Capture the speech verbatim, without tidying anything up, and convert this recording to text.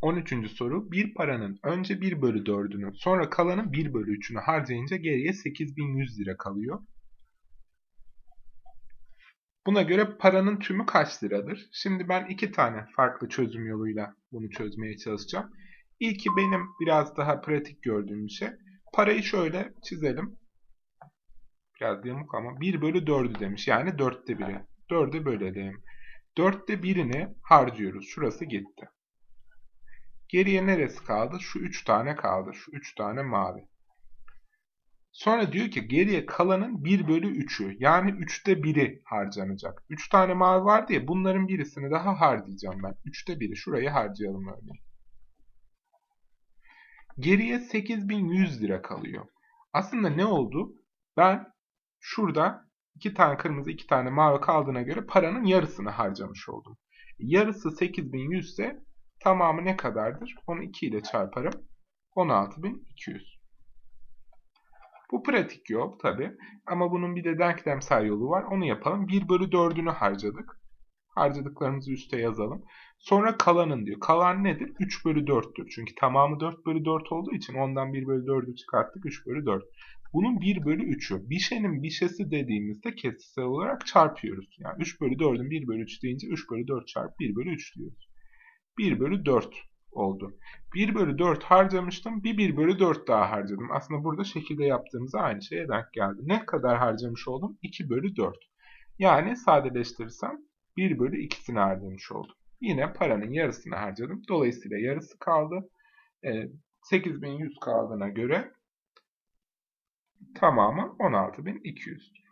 on üçüncü soru. Bir paranın önce bir bölü dördünü sonra kalanın bir bölü üçünü harcayınca geriye sekiz bin yüz lira kalıyor. Buna göre paranın tümü kaç liradır? Şimdi ben iki tane farklı çözüm yoluyla bunu çözmeye çalışacağım. İlki benim biraz daha pratik gördüğüm bir şey. Parayı şöyle çizelim. Biraz yamuk ama bir bölü dördü demiş. Yani dörtte biri. dörde bölelim. dörtte birini harcıyoruz. Şurası gitti. Geriye neresi kaldı? Şu üç tane kaldı. Şu üç tane mavi. Sonra diyor ki geriye kalanın bir bölü üçü yani üçte biri harcanacak. üç tane mavi vardı ya bunların birisini daha harcayacağım ben. üçte biri şurayı harcayalım örneğin. Geriye sekiz bin yüz lira kalıyor. Aslında ne oldu? Ben şurada iki tane kırmızı iki tane mavi kaldığına göre paranın yarısını harcamış oldum. Yarısı sekiz bin yüz ise tamamı ne kadardır? Onu iki ile çarparım. on altı bin iki yüz. Bu pratik yol tabi. Ama bunun bir de denklemsel yolu var. Onu yapalım. bir bölü dördünü harcadık. Harcadıklarımızı üste yazalım. Sonra kalanın diyor. Kalan nedir? üç bölü dörttür. Çünkü tamamı dört bölü dört olduğu için ondan bir bölü dördü çıkarttık. üç bölü dört. Bunun bir bölü üçü. Bişenin bişesi dediğimizde kesitsel olarak çarpıyoruz. Yani üç bölü dördün bir bölü üç deyince üç bölü dört çarpı bir bölü üç diyoruz. bir bölü dört oldu. bir bölü dört harcamıştım. Bir 1 bölü dört daha harcadım. Aslında burada şekilde yaptığımız aynı şeye denk geldi. Ne kadar harcamış oldum? iki bölü dört. Yani sadeleştirirsem bir bölü ikisini harcamış oldum. Yine paranın yarısını harcadım. Dolayısıyla yarısı kaldı. sekiz bin yüz kaldığına göre tamamı on altı bin iki yüz.